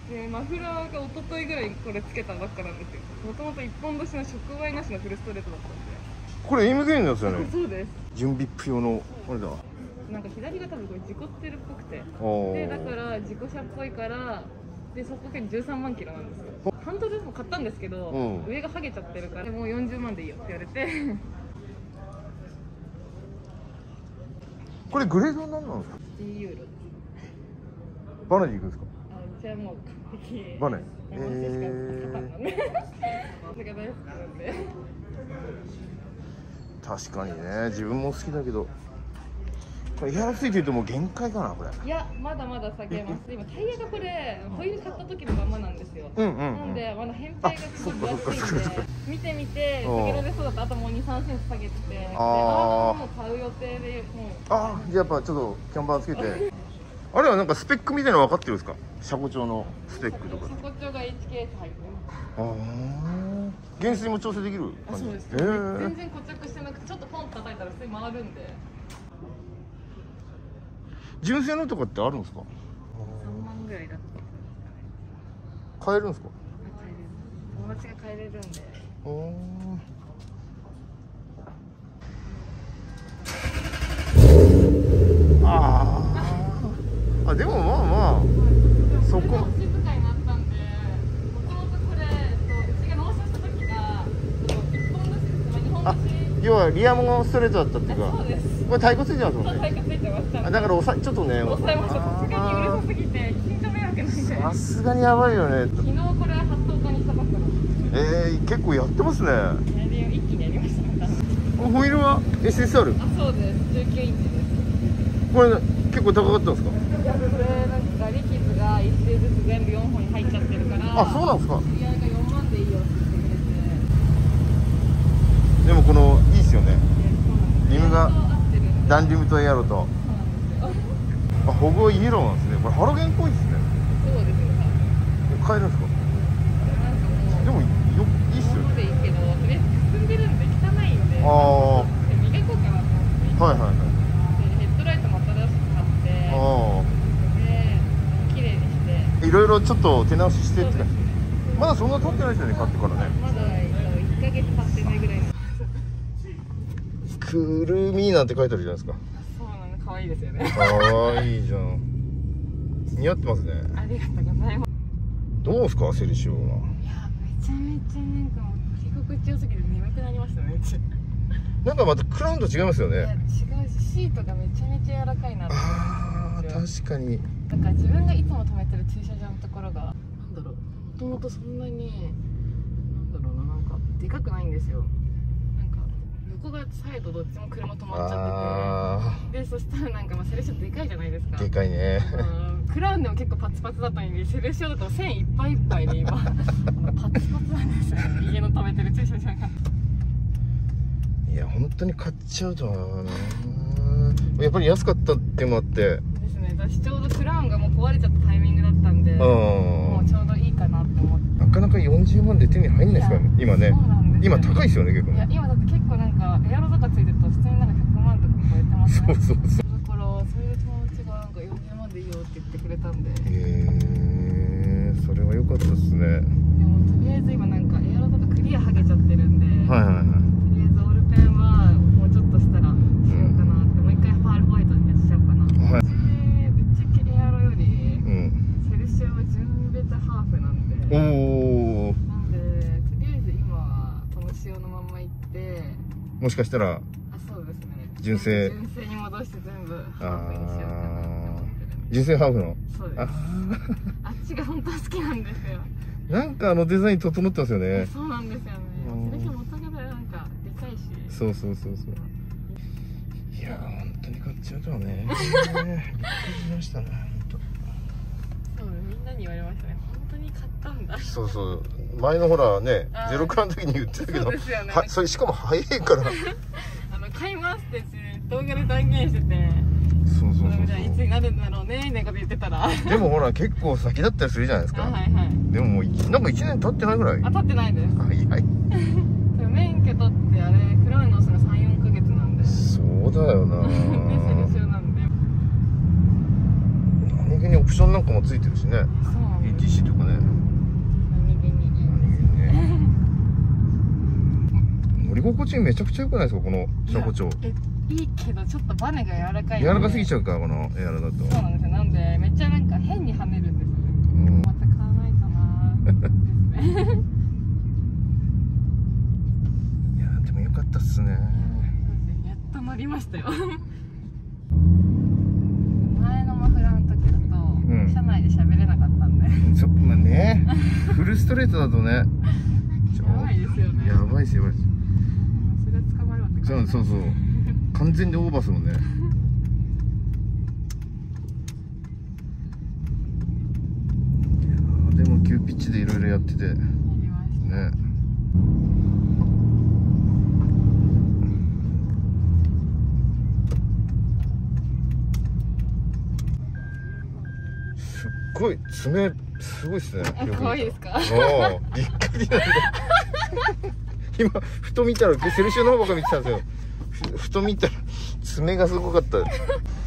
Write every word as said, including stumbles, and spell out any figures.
でマフラーが一昨日ぐらいこれつけたばっかなんですよ。もともと一本年の触媒なしのフルストレートだったんで。 これ エムケー のやつだよね。 そうです。 準備プ用のあれだ。 なんか左が多分これ事故ってるっぽくて、でだから事故車っぽいからでそこでじゅうさんまんキロなんですよ。ハンドルも買ったんですけど、うん、上が剥げちゃってるからもうよんじゅうまんでいいよって言われてこれグレード何なんですか？ いちユーロ。 バネで行くんですか？ あ、うちはもう完璧バネ。 えー、だから大好きなんで確かにね、自分も好きだけどこれエアロついてるともう限界かなこれ。 いや、まだまだ下げます。今タイヤがこれホイール買った時のままなんですよ。 うんうん、うん、 なんでまだ扁平がすごい分厚いんで見てみて下げられそうだったらあともうに、さんセンチ下げてて、ああもう買う予定でもう。ああ、じゃあやっぱちょっとキャンバーつけてあれはなんかスペックみたいなの分かってるんですか？車庫帳のスペックとか。 車庫帳が エイチケーエス 入ってます。 ああ、減水も調整できる感じ。 そうです、えー、全然固着してなくてちょっとポンと叩いたら普通に回るんで。 純正のとかってあるんですか？ さんまんぐらいだった。 買えるんですか？ 買える。友達が買えれるんで。 ああ。あ、でもまあまあそこ。要はリアムのストレートだったっていうか。 そうです。 これ太鼓ついてますもんね。 太鼓ついてました。 だから押さちょっとね。 押さえました。さすがにうるさすぎて近所迷惑なんで。 さすがにやばいよね。 昨日これ発送化にしたばっかなんです。 ええー、結構やってますね。 一気にやりました。 ホイールは エスエスアール？ あ、そうです。じゅうきゅうインチです。 これ結構高かったんですか？ いや、これなんか力傷が一周ずつ全部よんほんに入っちゃってるから。 あ、そうなんですか？ 知り合いがよんまんでいいよって言ってくれて。 でもこのいいですよね。リムがダンリムとエアロと。あ、保護イエローなんですね。これハロゲンっぽいですね。 そうですよ。 買えるんですか？でもよいいっすよね。 でいいけど、とりあえずくすんでるんで汚いんで。 ああ。 磨こうかなと思って。 はいはいはい。 でヘッドライトも新しく買って。 ああ。 で綺麗にして。 いろいろちょっと手直ししてって感じ。まだそんな経ってないですよね、買ってからね。 まだいっかげつ経ってないぐらいの。 くるみなんて書いてあるじゃないですか。 そうなの、可愛いですよね。 可愛いじゃん。似合ってますね。 ありがとうございます。 どうですか、セリシオは。いや、めちゃめちゃなんかもう着心地良すぎて眠くなりましたね。 なんかまたクラウンと違いますよね。いや、 違うし、シートがめちゃめちゃ柔らかいなって思います。 あー、確かに。 だから自分がいつも止めてる駐車場のところがなんだろう、もともとそんなになんだろうな、なんかでかくないんですよ。なんか横がサイドどっちも車止まっちゃってて、でそしたらなんかまあセレシオでかいじゃないですか。 でかいね。 クラウンでも結構パツパツだったのに、セレシオだと線いっぱいいっぱいで今パツパツなんですよね、家の止めてる駐車場が。 いや、本当に買っちゃうとはな。やっぱり安かったっていうのもあってですね。私ちょうどクラウンがもう壊れちゃったタイミングだったんで、もうちょうどいいかなって思って。 なかなかよんじゅうまんで手に入んないですからね、今ね。今高いですよね、結構。 いや、今だって結構なんかエアロとかついてると普通になんかひゃくまんとか超えてますね。 そうそうそう。 だからそういう友達がなんかよんじゅうまんでいいよって言ってくれたんで。 へえー、それは良かったですね。 でもとりあえず今なんかエアロとかクリア剥げちゃってるんで、 はいはいはい。 とりあえずオールペンはもうちょっとしたらしようかなって、うん、もう一回パールホワイトにしようかな。はい。ぶっちゃけエアロより、うん、セルシオは純ベタハーフなんで。おお。なんでとりあえず今はこの仕様のまんまいって、 もしかしたら。 あ、そうですね。 純正。 純正に戻して全部ハーフにしようかなって思ってる。 純正ハーフの。 そうです。あ, あっちが本当は好きなんですよ。 なんかあのデザイン整ってますよね。 そうなんですよね。セレシオ元がなんかでかいし。 そうそうそうそう。いやー、本当に買っちゃうとはね。びっくりしましたね。 そう、みんなに言われましたね。本当に買ったんだ。 そうそう。前のほらね、ゼロクラの時に言ってたけど、 そうですよね。 はそれしかも早いから。 あの買いますって動画で断言してて。そうそうそうそう。じゃあいつになるんだろうねみたいなこと言ってたら。 でもほら結構先だったりするじゃないですか。 はいはい。 でももうなんかいちねん経ってないぐらい。 あ、経ってないです。 はいはい。 免許取ってあれクラウンのそのさん、よんかげつなんで。 そうだよな。 でセレシオなんで。 何気におプションなんかもついてるしね。 そうなんです。 イーティーシー とかね。 何気にいいですね。 乗り心地めちゃくちゃ良くないですか、この車庫帳。 え、いいけどちょっとバネが柔らかい。 柔らかすぎちゃうか、このエアロだと。 そうなんですよ。なんでめっちゃなんか変に跳ねるんですよね。 うん、 また買わないとなーですね。 いやでも良かったっすね。 やっと乗りましたよ。前のマフラーの時だと、うん、車内で喋れなかったんで。 そっまあね、フルストレートだとね。 やばいですよね。 やばいですよ、やばいです。 それ捕まるわって感じ。 そうそうそう。完全にオーバーすもんね。いやでも急ピッチでいろいろやってて。やりましたね。すっごい爪すごいですね。 可愛いですか？ おお、びっくりなんだ。今ふと見たらセルシオの方ばっか見てたんですよ。ふと見たら爪がすごかった。